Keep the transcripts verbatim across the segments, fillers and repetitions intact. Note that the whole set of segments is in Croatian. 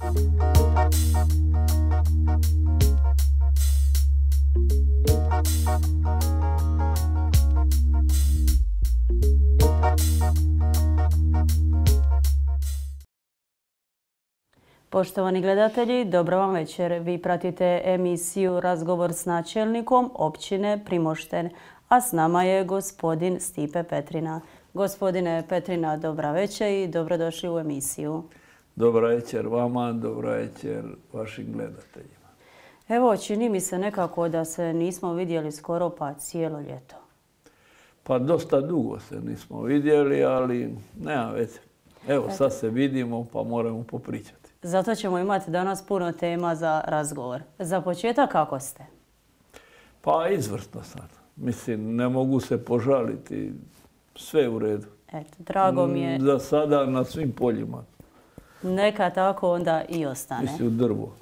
Poštovani gledatelji, dobro vam večer. Vi pratite emisiju Razgovor s načelnikom općine Primošten, a s nama je gospodin Stipe Petrina. Gospodine Petrina, dobra večer i dobrodošli u emisiju. Dobra večer vama, dobra večer vašim gledateljima. Evo, čini mi se nekako da se nismo vidjeli skoro pa cijelo ljeto. Pa dosta dugo se nismo vidjeli, ali nema veze. Evo, sad se vidimo pa moramo popričati. Zato ćemo imati danas puno tema za razgovor. Za početak, kako ste? Pa izvrsno sam. Mislim, ne mogu se požaliti. Sve u redu. Eto, drago mi je. Za sada na svim poljima. Neka tako onda i ostane. Mislim, u drvu.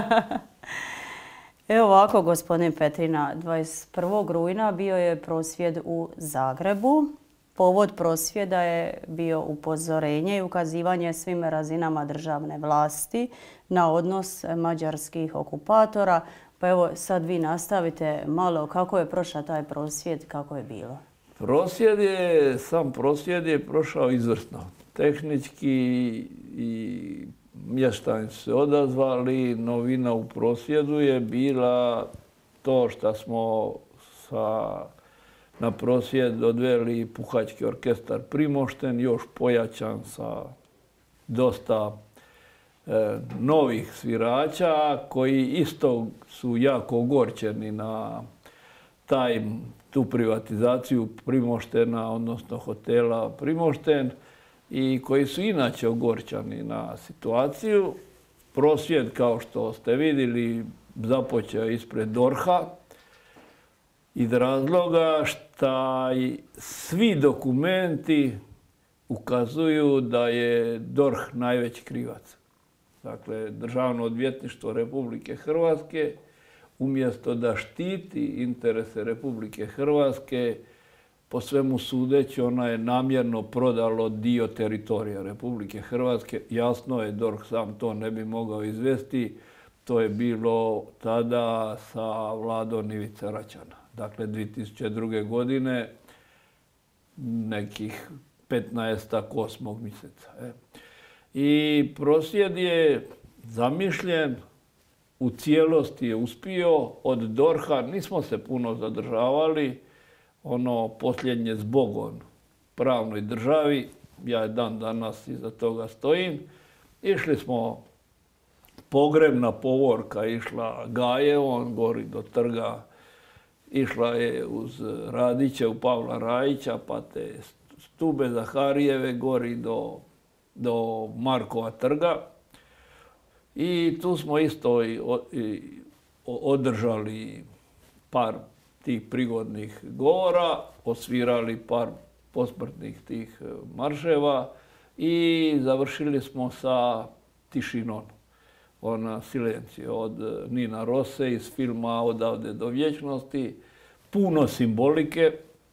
Evo ovako, gospodin Petrina, dvadeset prvog rujna bio je prosvjed u Zagrebu. Povod prosvjeda je bio upozorenje i ukazivanje svim razinama državne vlasti na odnos mađarskih okupatora. Pa evo sad vi nastavite malo kako je prošao taj prosvjed, kako je bilo. Prosvjed je, sam prosvjed je prošao izvrsno. Tehnički i mještani su se odazvali. Novina u prosvjedu je bila to što smo sa na prosvjed odveli puhački orkestar Primošten, još pojačan sa dosta e, novih svirača koji isto su jako ogorčeni na taj, tu privatizaciju Primoštena, odnosno hotela Primošten, i koji su inače ogorčani na situaciju. Prosvjed, kao što ste vidjeli, započeo ispred dorha iz razloga što svi dokumenti ukazuju da je dorh najveći krivac. Dakle, Državno odvjetništvo Republike Hrvatske umjesto da štiti interese Republike Hrvatske, po svemu sudeći, ona je namjerno prodalo dio teritorija Republike Hrvatske. Jasno je, dorh sam to ne bi mogao izvesti. To je bilo tada sa vladom Ivice Račana. Dakle, dvije tisuće druge. godine, nekih petnaestak osmog mjeseca. E. I prosvjed je zamišljen, u cijelosti je uspio od dorha. Nismo se puno zadržavali. Ono posljednje zbogom pravnoj državi, ja dan danas iza toga stojim. Išli smo, pogrebna povorka išla Gajevom, gori do trga. Išla je uz Radića u Pavla Rajića, pa te Stube Zaharijeve gori do, do Markova trga. I tu smo isto i, i, održali par tih prigodnih govora, osvirali par posmrtnih tih marševa i završili smo sa tišinom. Ona silencija od Nina Rose iz filma Odavde do vječnosti. Puno simbolike.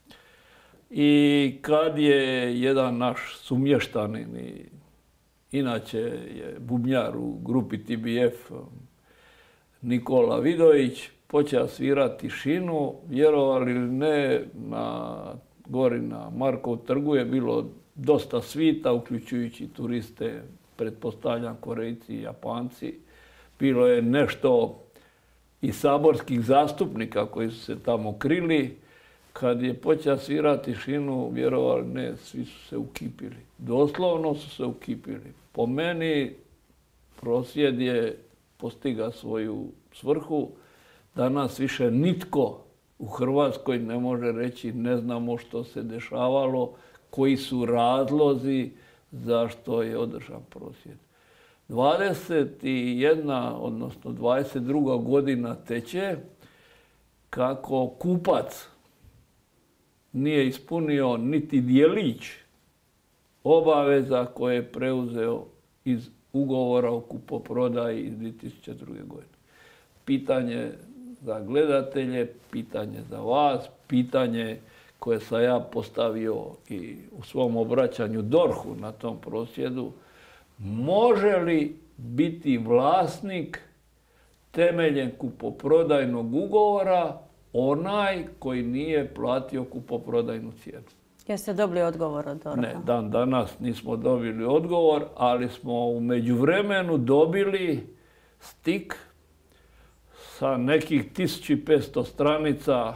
I kad je jedan naš sumještanin, inače je bubnjar u grupi T B F, Nikola Vidović, počeo svirati tišinu, vjerovali ili ne, na, gori na Markov trgu je bilo dosta svita, uključujući turiste, pretpostavljam Korejci i Japanci. Bilo je nešto i saborskih zastupnika koji su se tamo krili. Kad je počeo svirati tišinu, vjerovali ne, svi su se ukipili. Doslovno su se ukipili. Po meni prosvjed je postigao svoju svrhu. Danas više nitko u Hrvatskoj ne može reći ne znamo što se dešavalo, koji su razlozi zašto je održan prosvjed. dvadeset jedna, odnosno dvadeset druga godina teče kako kupac nije ispunio niti djelić obaveza koje je preuzeo iz ugovora o kupoprodaji iz dvije tisuće druge. godine. Pitanje za gledatelje, pitanje za vas, pitanje koje sam ja postavio i u svom obraćanju dorhu na tom prosvjedu. Može li biti vlasnik temeljem kupoprodajnog ugovora onaj koji nije platio kupoprodajnu cijenu. Jeste dobili odgovor od DORH-a? Ne, dan danas nismo dobili odgovor, ali smo u međuvremenu dobili stik sa nekih tisuću petsto stranica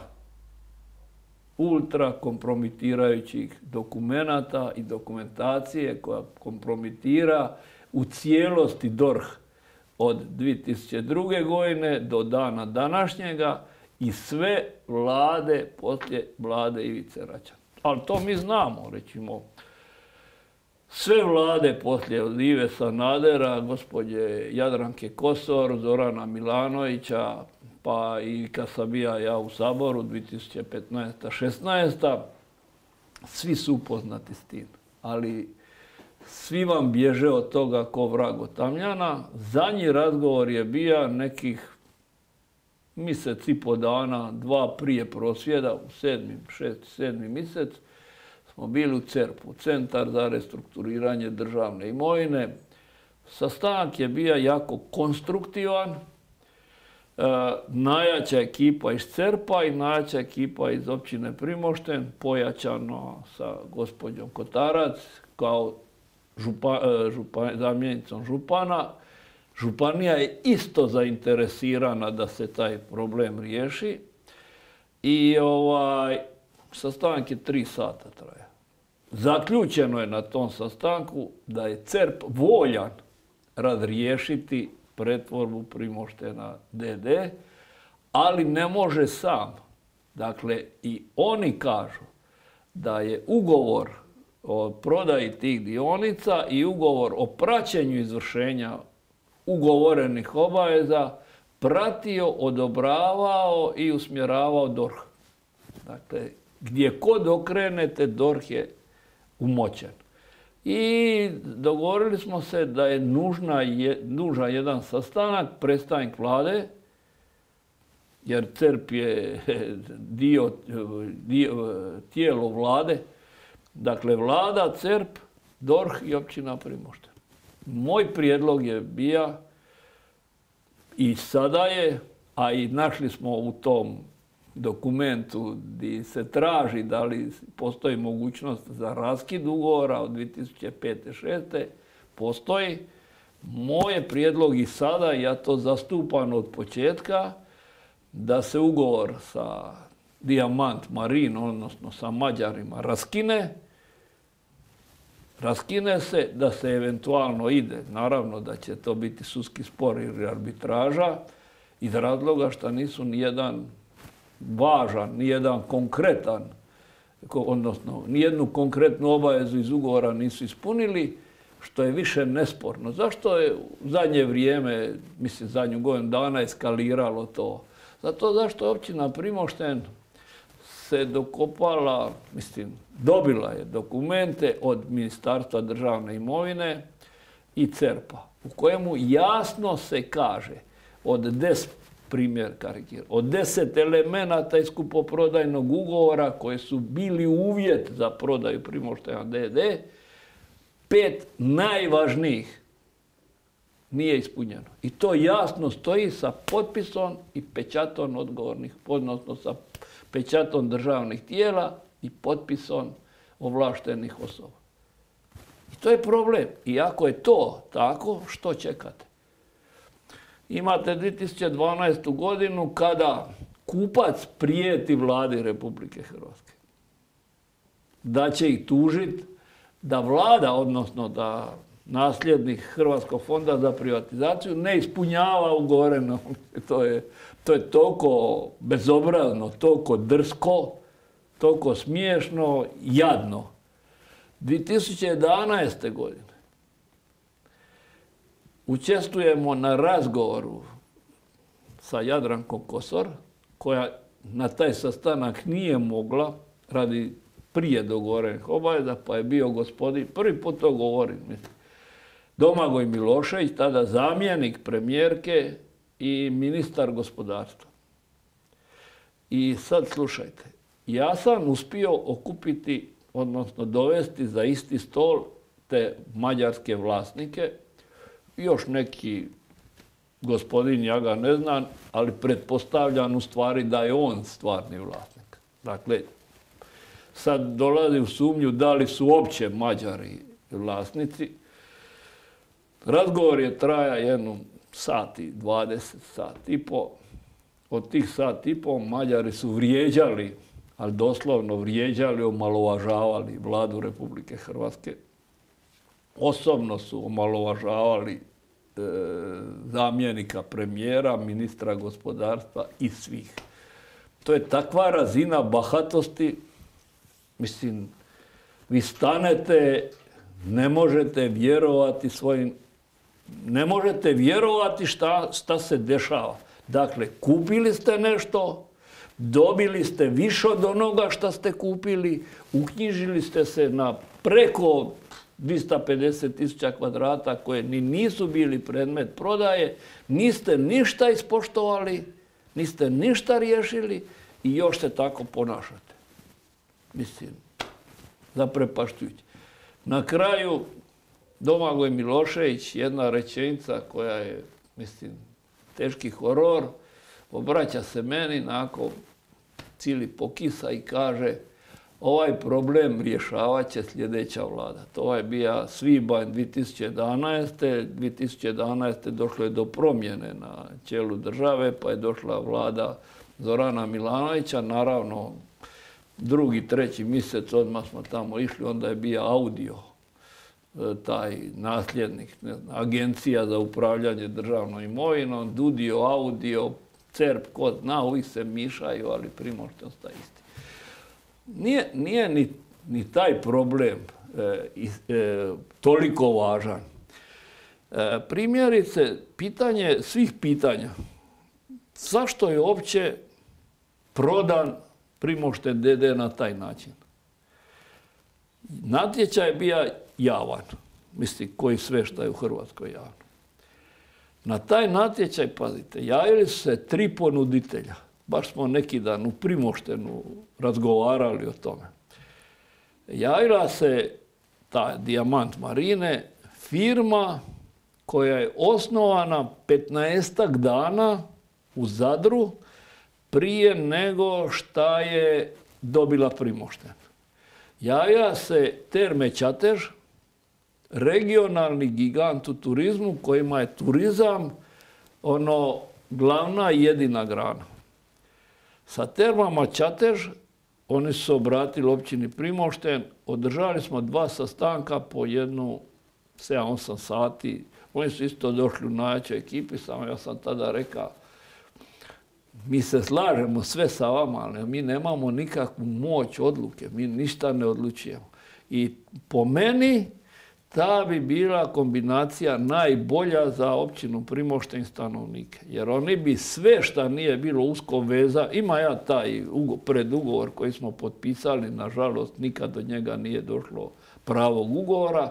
ultra kompromitirajućih dokumenata i dokumentacije koja kompromitira u cijelosti DORH od dvije tisuće druge. godine do dana današnjega i sve vlade poslije vlade Ivice Račana. Ali to mi znamo, recimo, sve vlade poslije od Ive Sanadera, gospođe Jadranke Kosor, Zorana Milanovića, pa i kad sam bio ja u Saboru dvije tisuće petnaesta šesnaesta. Svi su upoznati s tim, ali svi vam bježe od toga ko vrag od tamjana. Zadnji razgovor je bio nekih mjesec i po dana, dva prije prosvjeda, u sedmi, šesti, sedmi mjesec, smo bili u C E R P-u, Centar za restrukturiranje državne imovine. Sastanak je bio jako konstruktivan. E, najjača ekipa iz C E R P-a i najjača ekipa iz općine Primošten, pojačano sa gospođom Kotarac kao župa, župa, zamjenicom župana. Županija je isto zainteresirana da se taj problem riješi i ovaj, sastanak je tri sata traja. Zaključeno je na tom sastanku da je C E R P voljan razriješiti pretvorbu Primoštena d d, ali ne može sam. Dakle, i oni kažu da je ugovor o prodaji tih dionica i ugovor o praćenju izvršenja ugovorenih obaveza pratio, odobravao i usmjeravao DORH. Dakle, gdje kod okrenete, DORH je umoćen. I dogovorili smo se da je nužna je, nužan jedan sastanak, predstavnik vlade, jer C E R P je dio, dio, tijelo vlade. Dakle, vlada, C E R P, DORH i općina Primošten. Moj prijedlog je bio i sada je, a i našli smo u tom dokumentu gdje se traži da li postoji mogućnost za raskid ugovora od dvije tisuće pete šeste. Postoji. Moj je prijedlog i sada, ja to zastupam od početka, da se ugovor sa Diamant Marin, odnosno sa Mađarima, raskine. Raskine se, da se eventualno ide. Naravno da će to biti sudski spor ili arbitraža iz razloga što nisu nijedan važan, nijedan konkretan, odnosno nijednu konkretnu obavezu iz ugovora nisu ispunili, što je više nesporno. Zašto je u zadnje vrijeme, mislim zadnju godinu dana, eskaliralo to? Zato zašto je općina Primošten se dokopala, mislim, dobila je dokumente od Ministarstva državne imovine i C E R P-a, u kojemu jasno se kaže od deset primjer karikir, od deset elemenata iz kupoprodajnog ugovora koji su bili uvjet za prodaju Primoštena d d, pet najvažnijih nije ispunjeno. I to jasno stoji sa potpisom i pečatom odgovornih, odnosno sa pečatom državnih tijela i potpisom ovlaštenih osoba. I to je problem. I ako je to tako, što čekate? Imate dvije tisuće dvanaestu. godinu kada kupac prijeti vladi Republike Hrvatske da će ih tužiti, da vlada, odnosno da nasljednik Hrvatskog fonda za privatizaciju ne ispunjava ugovoreno. To je, to je toliko bezobrazno, toliko drsko, toliko smiješno, jadno. dvije tisuće jedanaeste. godine učestvujemo na razgovoru sa Jadrankom Kosor, koja na taj sastanak nije mogla radi prije dogovorenih obaveza, pa je bio gospodin, prvi put to govorim, mislim, Domagoj Milošević, tada zamjenik premijerke i ministar gospodarstva. I sad slušajte, ja sam uspio okupiti, odnosno dovesti za isti stol te mađarske vlasnike još neki gospodin, ja ga ne znam, ali pretpostavljam u stvari da je on stvarni vlasnik. Dakle, sad dolazi u sumnju da li su uopće Mađari vlasnici. Razgovor je traja jednu sat i dvadeset, sat i po. Od tih sat i po Mađari su vrijeđali, ali doslovno vrijeđali, omalovažavali vladu Republike Hrvatske. Osobno su omalovažavali e, zamjenika premijera, ministra gospodarstva i svih. To je takva razina bahatosti, mislim, vi stanete, ne možete vjerovati svojim, ne možete vjerovati šta, šta se dešava. Dakle, kupili ste nešto, dobili ste više od onoga što ste kupili, uknjižili ste se na preko dvjesto pedeset tisuća kvadrata koje ni nisu bili predmet prodaje, niste ništa ispoštovali, niste ništa riješili i još se tako ponašate. Mislim, zaprepaštujuće. Na kraju, Domagoj Milošević, jedna rečenica koja je, mislim, teški horor, obraća se meni, nakon cijeli pokisa i kaže ovaj problem rješavat će sljedeća vlada. To je bio svibanj dvije tisuće jedanaeste. dvije tisuće jedanaeste. došlo je do promjene na čelu države, pa je došla vlada Zorana Milanovića. Naravno, drugi, treći mjesec odmah smo tamo išli, onda je bio Audio, taj nasljednik, ne znam, Agencija za upravljanje državnom imovinom, Dudio, Audio, Cerp, ko zna, uvijek se mišaju, ali Primošten ostaje isti. Nije, nije ni, ni taj problem e, e, toliko važan. E, primjerice, pitanje svih pitanja. Zašto je uopće prodan Primošten D D na taj način? Natječaj je bio javan, mislim, koji sve što je u Hrvatskoj javno. Na taj natječaj, pazite, javili su se tri ponuditelja. Baš smo neki dan u Primoštenu razgovarali o tome. Javila se ta Dijamant Marine, firma koja je osnovana petnaestak dana u Zadru prije nego šta je dobila Primošten. Javila se Terme Čatež, regionalni gigant u turizmu kojima je turizam ono glavna i jedina grana. Sa Termama Čatež oni su se obratili općini Primošten, održali smo dva sastanka po jednu sedam osam sati. Oni su isto došli u najjačoj ekipi, samo ja sam tada rekao mi se slažemo sve sa vama, ali mi nemamo nikakvu moć odluke, mi ništa ne odlučujemo. I po meni ta bi bila kombinacija najbolja za općinu Primošten stanovnike. Jer oni bi sve što nije bilo usko veza, ima ja taj predugovor koji smo potpisali, nažalost nikad do njega nije došlo pravog ugovora.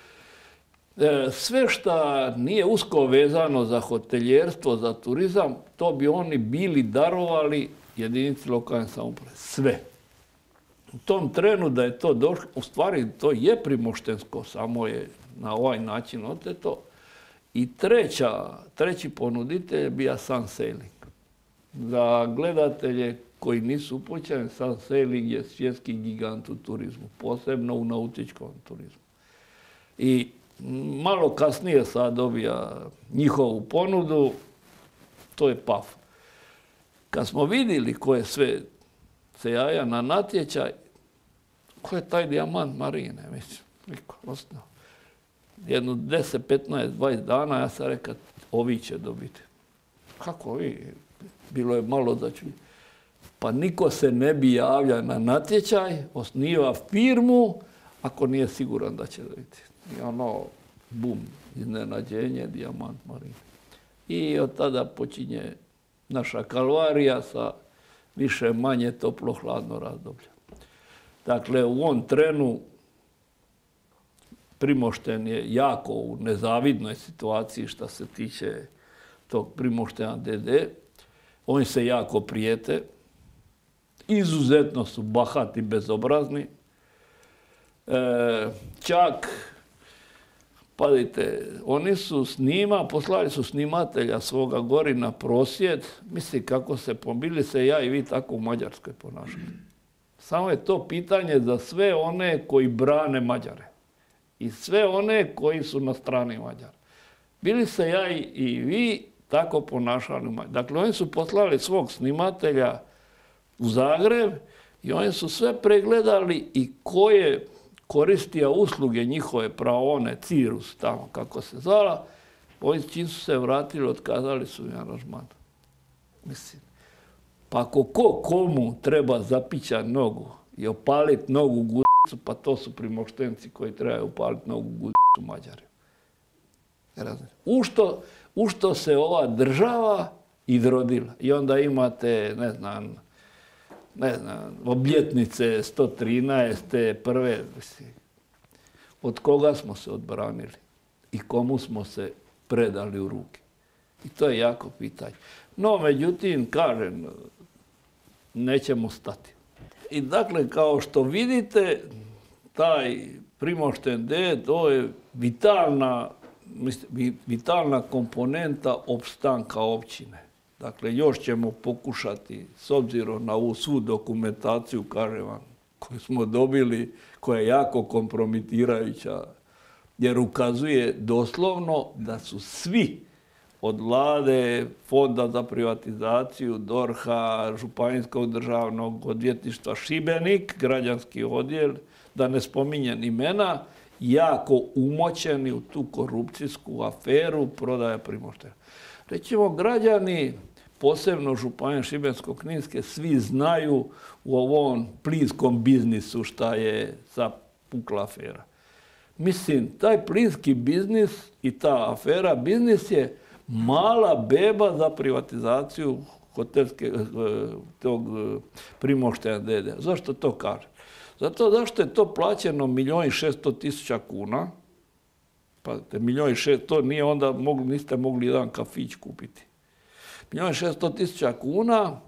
Sve što nije usko vezano za hoteljerstvo, za turizam, to bi oni bili darovali jedinici lokalne samouprave. Sve. U tom trenu da je to došlo, u stvari to je primoštensko, samo je na ovaj način oteto. I treća, treći ponuditelj je bio Sun Sailing. Za gledatelje koji nisu upućeni, Sun Sailing je svjetski gigant u turizmu, posebno u nautičkom turizmu. I malo kasnije sad dobija njihovu ponudu, to je P A F. Kad smo vidjeli ko je sve se jaja na natječaj, ko je taj Dijamant Marine, mislim, niko ostao. Jedno deset, petnaest, dvadeset dana ja sam rekao, ovi će dobiti. Kako vi? Bilo je malo začuđenje. Pa niko se ne bi javlja na natječaj, osniva firmu, ako nije siguran da će dobiti. I ono, bum, iznenađenje, Dijamant Marine. I od tada počinje naša kalvarija sa više manje toplo-hladno razdoblje. Dakle, u ovom trenu Primošten je jako u nezavidnoj situaciji što se tiče tog Primoštena D D. Oni se jako prijete. Izuzetno su bahati, bezobrazni. E, čak Pazite, oni su snima, poslali su snimatelja svoga gori na prosvjed. Misli kako se pobili se ja i vi tako u Mađarskoj ponašali. Samo je to pitanje za sve one koji brane Mađare. I sve one koji su na strani Mađara. Bili se ja i, i vi tako ponašali u Mađarskoj. Dakle, oni su poslali svog snimatelja u Zagreb i oni su sve pregledali i ko je koristio usluge njihove praone, Cirus, tamo kako se zvala, oni čim su se vratili, otkazali su mi aranžman. Mislim, pa ako ko komu treba zapićati nogu i opaliti nogu gudicu, pa to su primoštenci koji trebaju opaliti nogu gudicu Mađari. U što, u što se ova država izrodila. I onda imate, ne znam, ne znam, obljetnice sto trinaeste prve. Od koga smo se odbranili i komu smo se predali u ruke. I to je jako pitanje. No, međutim, kažem, nećemo stati. I dakle, kao što vidite, taj Primošten D, to je vitalna, vitalna komponenta opstanka općine. Dakle, još ćemo pokušati, s obzirom na ovu svu dokumentaciju, kažem vam, koju smo dobili, koja je jako kompromitirajuća, jer ukazuje doslovno da su svi od vlade, Fonda za privatizaciju, DORH-a, Županijskog državnog odvjetništva Šibenik, građanski odjel, da ne spominjem imena, jako umočeni u tu korupcijsku aferu prodaja Primoštena. Recimo, građani, posebno Županije Šibensko-kninske, svi znaju u ovom plinskom biznisu šta je zapukla afera. Mislim, taj plinski biznis i ta afera biznis je mala beba za privatizaciju hotelske, tog Primoštena D D. Zašto to kažem? Zato zašto je to plaćeno milijon i šesto tisuća kuna. Pazite, milijon i šesto, to nije onda, mogli, niste mogli jedan kafić kupiti. Milijon i šesto tisuća kuna,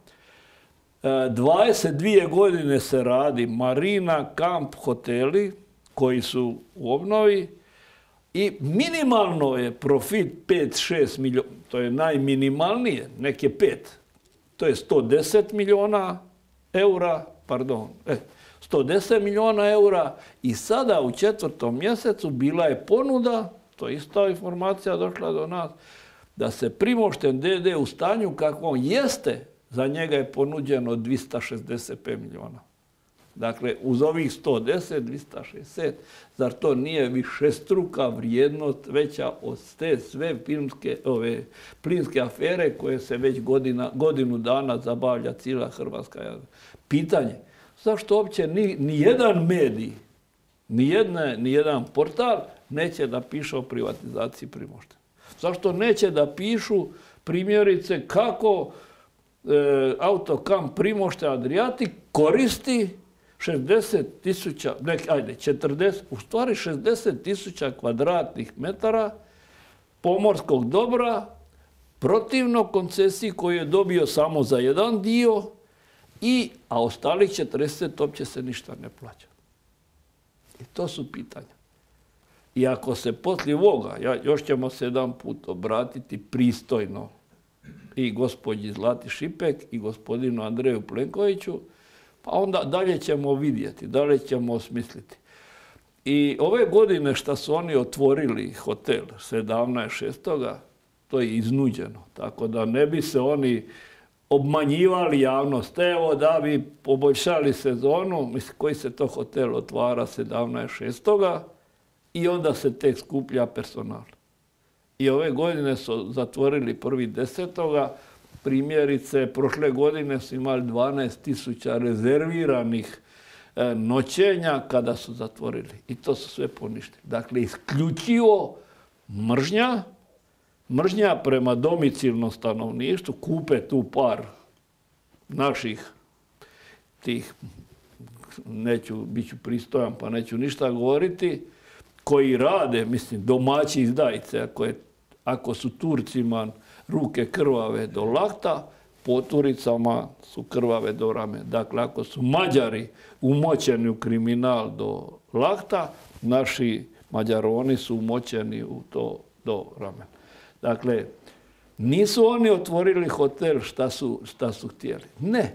dvadeset dvije godine se radi marina, kamp, hoteli koji su u obnovi i minimalno je profit pet šest milijuna, to je najminimalnije, nek je pet, to je sto deset milijuna eura, pardon, eh, sto deset milijuna eura i sada u četvrtom mjesecu bila je ponuda, to je ista informacija došla do nas, da se Primošten D D u stanju kakvom jeste, za njega je ponuđeno dvjesto šezdeset pet milijuna. Dakle, uz ovih sto deset, dvjesto šezdeset, zar to nije višestruka vrijednost veća od te sve filmske, ove, plinske afere koje se već godina, godinu dana zabavlja cijela Hrvatska. Pitanje, zašto uopće ni, ni jedan medij, ni, jedne, ni jedan portal neće da piše o privatizaciji Primoštena? Zašto neće da pišu primjerice kako e, autokamp Primošten Adriatic koristi šezdeset tisuća, ajde, četrdeset, u stvari šezdeset tisuća kvadratnih metara pomorskog dobra protivno koncesiji koju je dobio samo za jedan dio, i, a ostalih četrdeset uopće se ništa ne plaća. I to su pitanja. I ako se poslije ovoga, ja, još ćemo se jedan put obratiti pristojno i gospođi Zlati Šipek i gospodinu Andreju Plenkoviću, pa onda dalje ćemo vidjeti, dalje ćemo osmisliti. I ove godine što su oni otvorili hotel sedamnaest šestoga, to je iznuđeno. Tako da ne bi se oni obmanjivali javnost. Evo da bi poboljšali sezonu, mislim, koji se to hotel otvara sedamnaest šestoga i onda se tek skuplja personal. I ove godine su zatvorili prvi desetoga. Primjerice, prošle godine su imali dvanaest tisuća rezerviranih e, noćenja kada su zatvorili. I to su sve poništili. Dakle, isključivo mržnja, mržnja prema domicilnom stanovništvu, kupe tu par naših tih, neću, bit ću pristojan pa neću ništa govoriti, koji rade, mislim, domaći izdajice, ako, je, ako su Turcima ruke krvave do lakta, po Turicama su krvave do rame. Dakle, ako su Mađari umočeni u kriminal do lakta, naši Mađaroni su umočeni u to do ramena. Dakle, nisu oni otvorili hotel šta su, šta su htjeli. Ne.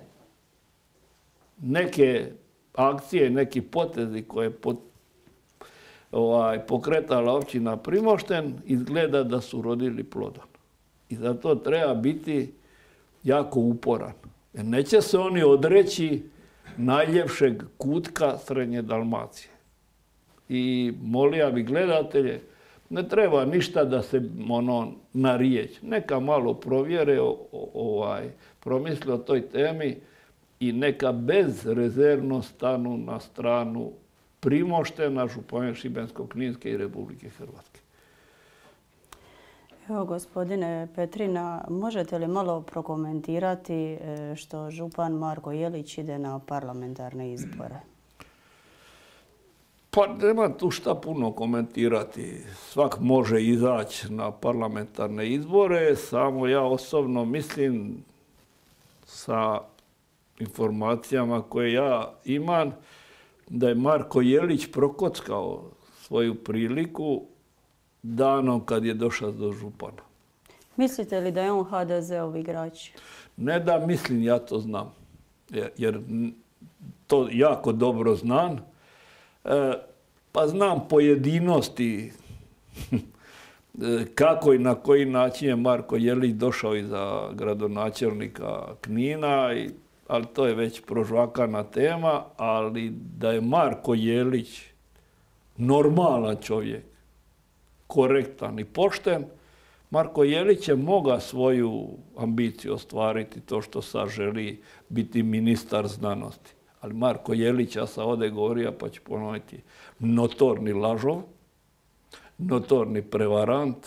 Neke akcije, neki potezi koje pot, ovaj, pokretala općina Primošten izgleda da su rodili plodom. I zato treba biti jako uporan. Jer neće se oni odreći najljepšeg kutka Srednje Dalmacije. I molio bi gledatelje, ne treba ništa da se ono na riječ. Neka malo provjere, o, o, ovaj, promisle o toj temi i neka bezrezervno stanu na stranu Primoštena, Županije Šibensko-kninske i Republike Hrvatske. Evo, gospodine Petrina, možete li malo prokomentirati što župan Marko Jelić ide na parlamentarne izbore? Pa nema tu šta puno komentirati. Svak može izaći na parlamentarne izbore, samo ja osobno mislim sa informacijama koje ja imam da je Marko Jelić prokockao svoju priliku danom kad je došao do župana. Mislite li da je on ha de ze-ov igrač? Ne da mislim, ja to znam. Jer to jako dobro znam. E, pa znam pojedinosti kako i na koji način je Marko Jelić došao iza gradonačelnika Knina, i, ali to je već prožvakana tema, ali da je Marko Jelić normalan čovjek, korektan i pošten, Marko Jelić je mogao svoju ambiciju ostvariti, to što sad želi biti ministar znanosti. Ali Marko Jelić, ja sam ovdje govorio, pa ću ponoviti, notorni lažov, notorni prevarant,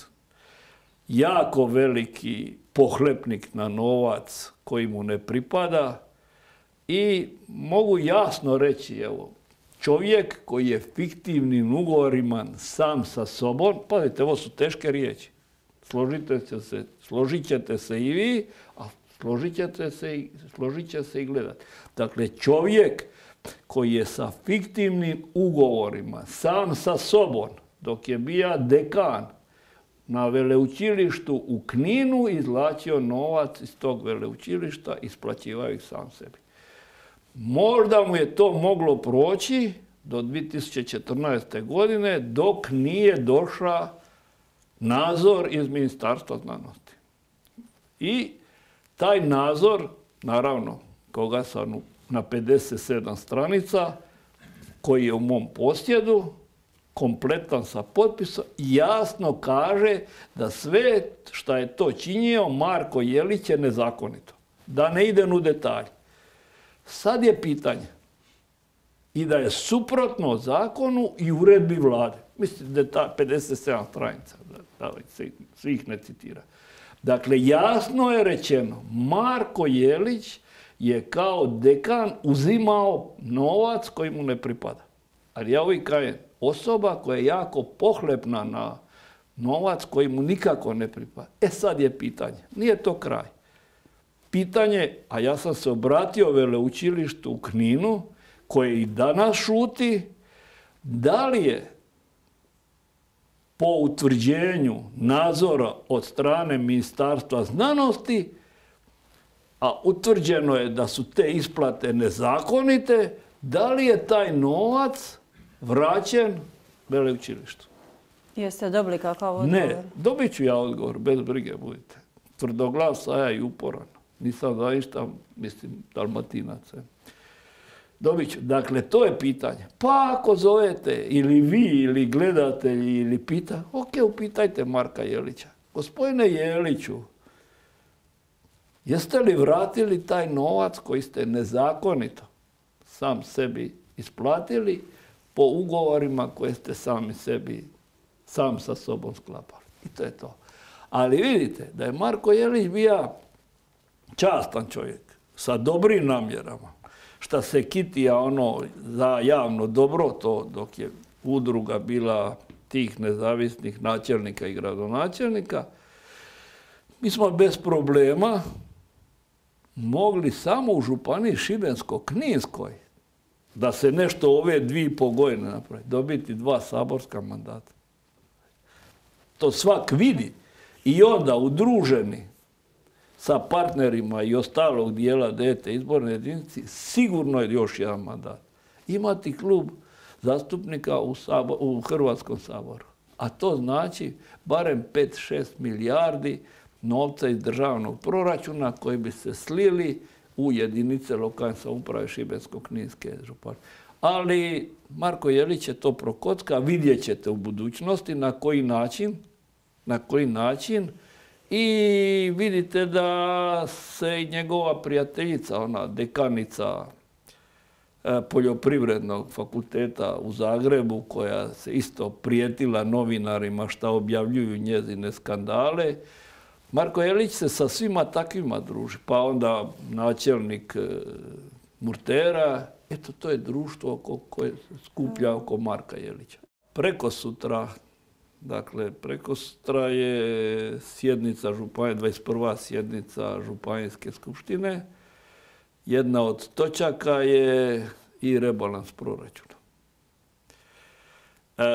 jako veliki pohlepnik na novac koji mu ne pripada i mogu jasno reći, evo, čovjek koji je fiktivnim ugovorima sam sa sobom, pazite, ovo su teške riječi, složite se, složit ćete se i vi, a složit ćete se i, složit će se i gledati. Dakle, čovjek koji je sa fiktivnim ugovorima sam sa sobom, dok je bio dekan na veleučilištu u Kninu, izvlačio novac iz tog veleučilišta, isplaćivao ih sam sebi. Možda mu je to moglo proći do dvije tisuće četrnaeste. godine dok nije došao nadzor iz Ministarstva znanosti. I taj nadzor, naravno, koga sam na pedeset sedam stranica, koji je u mom posjedu, kompletan sa potpisom, jasno kaže da sve što je to činio Marko Jelić je nezakonito. Da ne idem u detalj. Sad je pitanje i da je suprotno zakonu i uredbi vlade. Mislim da je ta pedeset sedam stranica, da svih ne citira. Dakle, jasno je rečeno, Marko Jelić je kao dekan uzimao novac koji mu ne pripada. Ali ja uvijek kažem, osoba koja je jako pohlepna na novac koji mu nikako ne pripada. E sad je pitanje, nije to kraj. Pitanje, a ja sam se obratio veleučilištu u Kninu, koje i danas šuti, da li je po utvrđenju nadzora od strane Ministarstva znanosti, a utvrđeno je da su te isplate nezakonite, da li je taj novac vraćen veleučilištu? Jeste dobili kakav odgovor? Ne, dobit ću ja odgovor, bez brige budite. Tvrdoglas, a ja i uporan. Nisam za ništa, mislim, Dalmatinac. Dobit ću. Dakle, to je pitanje. Pa ako zovete, ili vi, ili gledatelji, ili pita, ok, upitajte Marka Jelića. Gospodine Jeliću, jeste li vratili taj novac koji ste nezakonito sam sebi isplatili po ugovorima koje ste sami sebi, sam sa sobom sklapali? I to je to. Ali vidite da je Marko Jelić bio častan čovjek, sa dobrim namjerama, šta se kitija ono za javno dobro, to dok je udruga bila tih nezavisnih načelnika i gradonačelnika, mi smo bez problema mogli samo u županiji Šibensko-kninskoj da se nešto ove dvije i pol godine napravi, dobiti dva saborska mandata. To svak vidi. I onda udruženi sa partnerima i ostalog dijela devete izborne jedinice, sigurno je još jedan mandat. Imati klub zastupnika u, sabor, u Hrvatskom saboru. A to znači barem pet šest milijardi novca iz državnog proračuna koji bi se slili u jedinice lokalne samouprave Šibensko-kninske županije. Ali Marko Jelić je to prokocka, vidjet ćete u budućnosti na koji način, na koji način i vidite da se i njegova prijateljica, ona dekanica Poljoprivrednog fakulteta u Zagrebu, koja se isto prijetila novinarima šta objavljuju njezine skandale, Marko Jelić se sa svima takvima druži. Pa onda načelnik Murtera, eto to je društvo koje skuplja oko Marka Jelića. Preko sutra, dakle, preko sutra je sjednica županije, dvadeset prva sjednica Županijske skupštine. Jedna od točaka je i rebalans proračuna. E,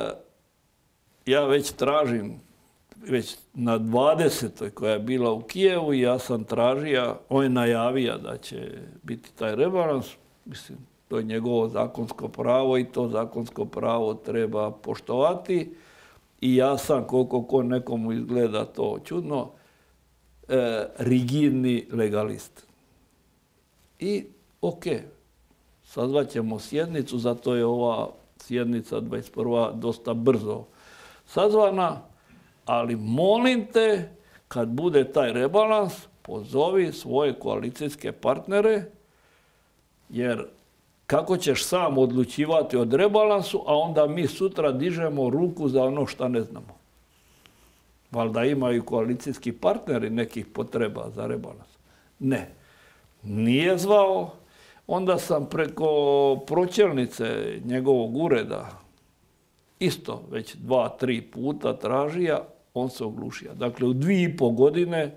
ja već tražim, već na dvadesetoj koja je bila u Kijevu, ja sam tražio, on je najavio da će biti taj rebalans. Mislim, to je njegovo zakonsko pravo i to zakonsko pravo treba poštovati. I ja sam, koliko ko nekomu izgleda to čudno, e, rigidni legalist. I ok, sazvat ćemo sjednicu, zato je ova sjednica dvadeset prva dosta brzo sazvana, ali molim te, kad bude taj rebalans, pozovi svoje koalicijske partnere, jer kako ćeš sam odlučivati od rebalansu, a onda mi sutra dižemo ruku za ono što ne znamo. Valjda imaju koalicijski partneri nekih potreba za rebalans. Ne. Nije zvao, onda sam preko pročelnice njegovog ureda isto već dva, tri puta tražio, on se oglušio. Dakle, u dvije i pol godine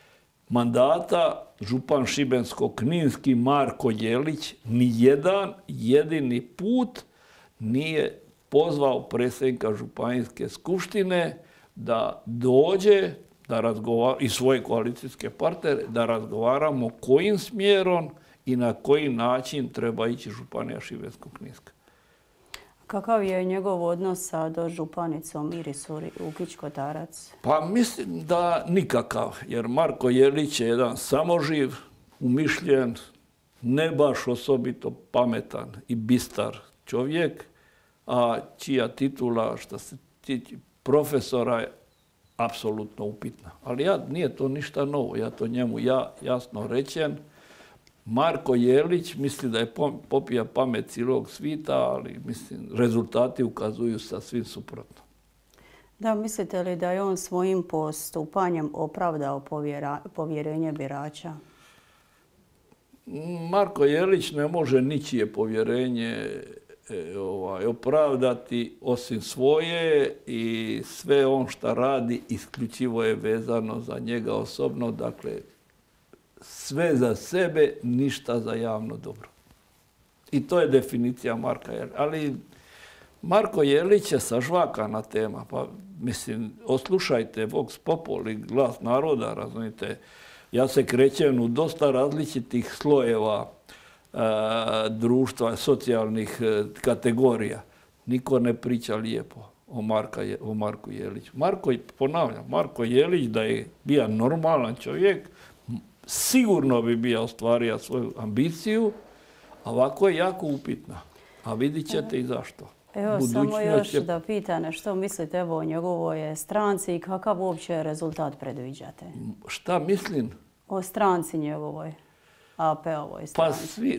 mandata župan Šibensko-kninski Marko Jelić ni jedan jedini put nije pozvao predsjednika Županijske skupštine da dođe da razgovara, i svoje koalicijske partnere, da razgovaramo kojim smjerom i na koji način treba ići županija Šibensko-kninska. Kakav je njegov odnos sa dožupanicom Iris Ukić-Kotarac? Pa mislim da nikakav, jer Marko Jelić je jedan samoživ, umišljen, ne baš osobito pametan i bistar čovjek, a čija titula što se tiče profesora je apsolutno upitna. Ali ja, nije to ništa novo, ja to njemu ja jasno rečem. Marko Jelić misli da je popija pamet cijelog svita, ali mislim, rezultati ukazuju sasvim suprotno. Da, mislite li da je on svojim postupanjem opravdao povjera, povjerenje birača? Marko Jelić ne može ničije povjerenje e, ovaj, opravdati osim svoje i sve on što radi isključivo je vezano za njega osobno. Dakle, sve za sebe, ništa za javno dobro. I to je definicija Marka Jelića. Ali Marko Jelić je sažvakana tema. Pa, mislim, oslušajte Vox Populi, Glas naroda, razumite. Ja se krećem u dosta različitih slojeva e, društva, socijalnih e, kategorija. Niko ne priča lijepo o, Marka, o Marku Jeliću. Marko, ponavljam, Marko Jelić da je bio normalan čovjek, sigurno bi bio ostvario svoju ambiciju, a ovako je jako upitna. A vidit ćete i zašto. Evo, samo još da pitane što mislite evo, o njegovoj stranci i kakav uopće rezultat predviđate? Šta mislim? O stranci njegovoj, A P-ovoj stranci. Pa svi...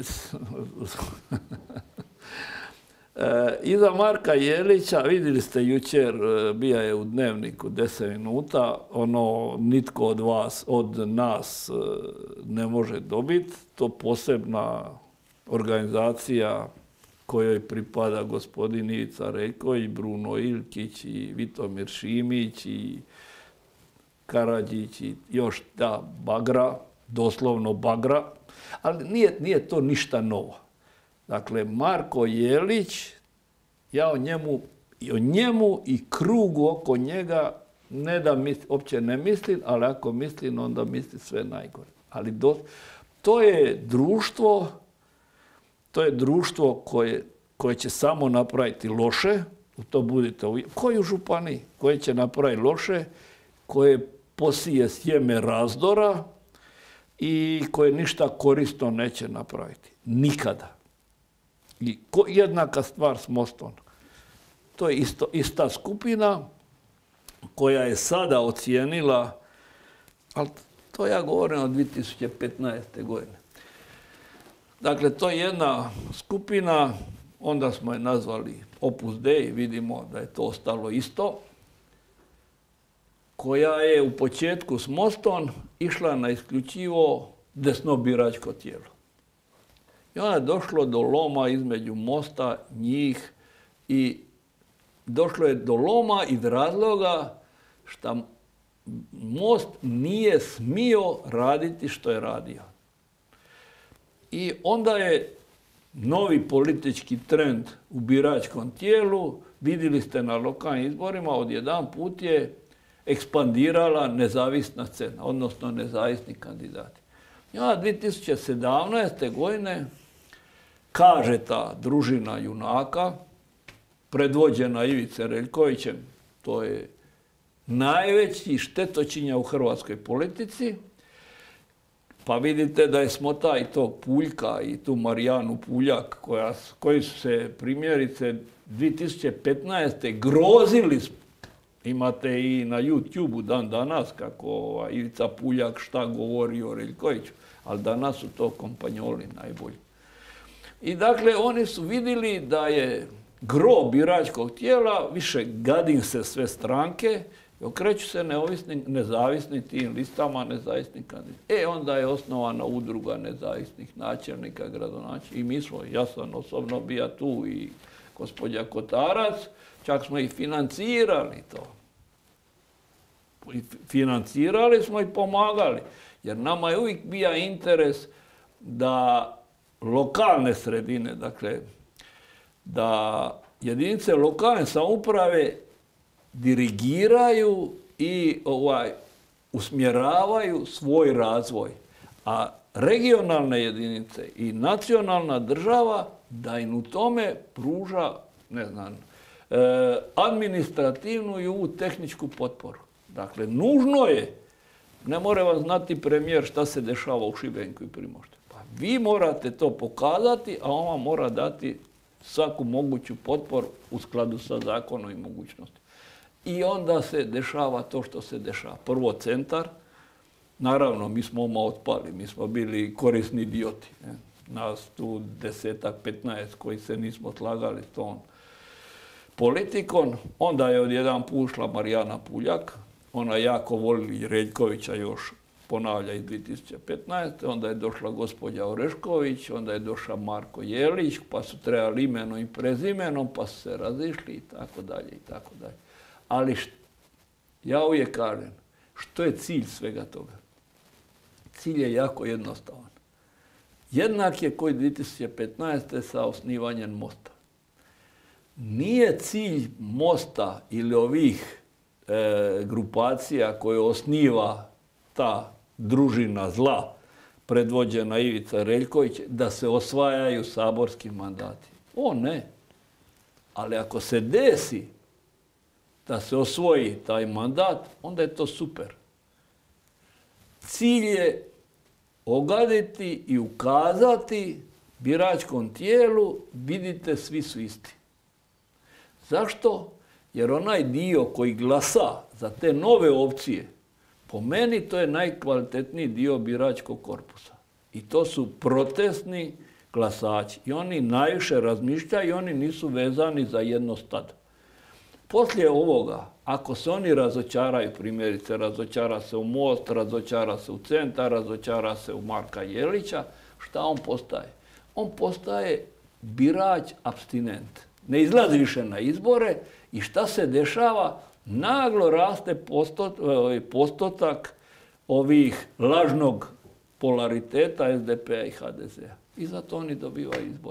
E, iza Marka Jelića, vidjeli ste jučer, bija je u Dnevniku deset minuta, ono nitko od vas, od nas ne može dobiti. To posebna organizacija kojoj pripada gospodin Ivica Reko i Bruno Ilkić i Vitomir Šimić i Karadžić i još ta bagra, doslovno bagra, ali nije, nije to ništa novo. Dakle, Marko Jelić, ja o njemu i o njemu i krugu oko njega ne da misli, uopće ne mislim, ali ako mislim, onda misli sve najgore. Ali do, to je društvo, to je društvo koje, koje će samo napraviti loše, u to budite uvjereni, koji u županiji, koje će napraviti loše, koje posije sjeme razdora i koje ništa korisno neće napraviti. Nikada. I ko, jednaka stvar s Mostom. To je isto, ista skupina koja je sada ocijenila, ali to ja govorim od dvije tisuće petnaeste. godine. Dakle, to je jedna skupina, onda smo je nazvali Opus Dei, vidimo da je to ostalo isto, koja je u početku s Mostom išla na isključivo desnobiračko tijelo. I onda je došlo do loma između Mosta, njih i došlo je do loma iz razloga što Most nije smio raditi što je radio. I onda je novi politički trend u biračkom tijelu, vidjeli ste na lokalnim izborima, odjedanput je ekspandirala nezavisna scena, odnosno nezavisni kandidati. I onda dvije tisuće sedamnaeste. godine kaže ta družina junaka, predvođena Ivice Reljkovićem, to je najveći štetočinja u hrvatskoj politici, pa vidite da je smota i to Puljka i tu Marijanu Puljak, koja, koji su se primjerice dvije tisuće petnaeste. grozili. Imate i na YouTube dan danas kako Ivica Puljak šta govori o Reljkoviću, ali danas su to kompanjoli najbolji. I dakle, oni su vidjeli da je gro biračkog tijela, više gadim se sve stranke, i okreću se neovisni, nezavisni tim listama nezavisnih kandidata. E, onda je osnovana udruga nezavisnih načelnika, gradonačelnika. I mi smo, ja sam osobno bio tu i gospođa Kotarac, čak smo i financirali to. I financirali smo i pomagali. Jer nama je uvijek bio interes da lokalne sredine, dakle, da jedinice lokalne samouprave dirigiraju i ovaj, usmjeravaju svoj razvoj. A regionalne jedinice i nacionalna država da im u tome pruža, ne znam, e, administrativnu i ovu tehničku potporu. Dakle, nužno je, ne more vam znati premijer šta se dešava u Šibeniku i Primoštenu. Pa vi morate to pokazati, a on vam mora dati svaku moguću potporu u skladu sa zakonom i mogućnosti. I onda se dešava to što se dešava. Prvo centar, naravno mi smo oma otpali, mi smo bili korisni idioti. Ne? Nas tu desetak, petnaest koji se nismo slagali s tom politikom. Onda je odjedan pušla Marijana Puljak, ona jako voli Reljkovića još ponavlja iz dvije tisuće petnaeste. Onda je došla gospođa Orešković, onda je došao Marko Jelić, pa su trebali imenom i prezimenom, pa su se razišli i tako dalje i tako dalje. Ali št, ja uvijek kažem, što je cilj svega toga? Cilj je jako jednostavan. Jednak je koji dvije tisuće petnaeste. sa osnivanjem Mosta. Nije cilj Mosta ili ovih e, grupacija koje osniva ta družina zla, predvođena Ivica Reljković, da se osvajaju saborski mandati. O ne. Ali ako se desi da se osvoji taj mandat, onda je to super. Cilj je ogaditi i ukazati biračkom tijelu, vidite, svi su isti. Zašto? Jer onaj dio koji glasa za te nove opcije, po meni to je najkvalitetniji dio biračkog korpusa. I to su protestni glasači. I oni najviše razmišljaju i oni nisu vezani za jedno stado. Poslije ovoga, ako se oni razočaraju, primjerice, razočara se u Most, razočara se u Centar, razočara se u Marka Jelića, šta on postaje? On postaje birač apstinent. Ne izlazi više na izbore i šta se dešava? Naglo raste postot, postotak ovih lažnog polariteta es de pe a i ha de ze a. I zato oni dobivaju izbore.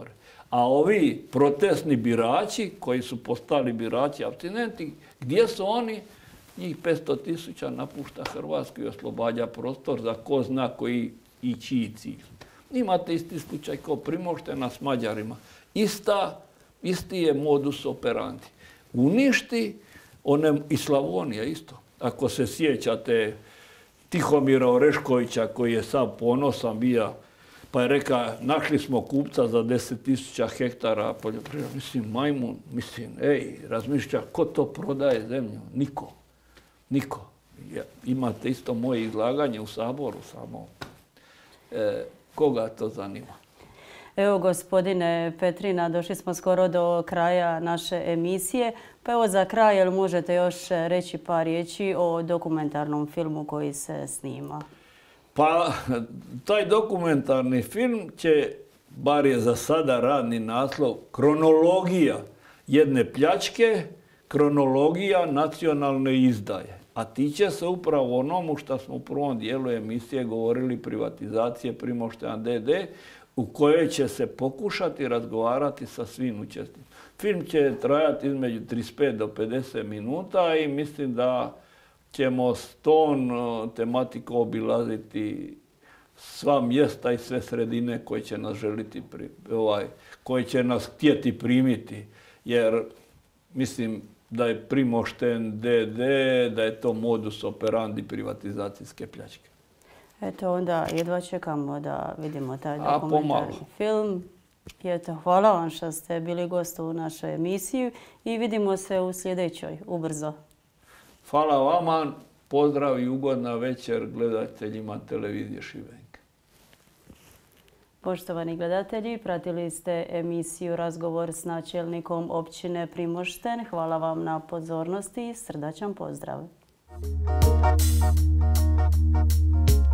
A ovi protestni birači, koji su postali birači apstinenti, gdje su oni? Njih petsto tisuća napušta Hrvatsku i oslobađa prostor za ko zna koji i čiji cilj. Imate isti slučaj kao Primoštena s Mađarima. Ista, isti je modus operandi. Uništi, one, i Slavonija isto. Ako se sjećate Tihomira Oreškovića koji je sam ponosan bio, pa je rekao, našli smo kupca za deset tisuća hektara poljoprivreda. Mislim, majmun, mislim, ej, razmišlja, ko to prodaje zemlju? Niko. Niko. Imate isto moje izlaganje u Saboru samo. E, koga to zanima? Evo, gospodine Petrina, došli smo skoro do kraja naše emisije. Pa evo za kraj, jel možete još reći par riječi o dokumentarnom filmu koji se snima? Pa, taj dokumentarni film će, bar je za sada radni naslov, kronologija jedne pljačke, kronologija nacionalne izdaje. A tiče se upravo onomu što smo u prvom dijelu emisije govorili, privatizacije Primoštena d d, u kojoj će se pokušati razgovarati sa svim učesnicima. Film će trajati između trideset pet do pedeset minuta i mislim da ćemo s tom tematikom obilaziti sva mjesta i sve sredine koje će nas želiti, ovaj, koje će nas htjeti primiti. Jer mislim da je Primošten d d, da je to modus operandi privatizacijske pljačke. Eto, onda jedva čekamo da vidimo taj dokumentarni film. Eto, hvala vam što ste bili gost u našoj emisiji i vidimo se u sljedećoj, ubrzo. Hvala vama, pozdrav i ugodna večer gledateljima televizije Šibenik. Poštovani gledatelji, pratili ste emisiju Razgovor s načelnikom općine Primošten. Hvala vam na pozornosti i srdačan pozdrav.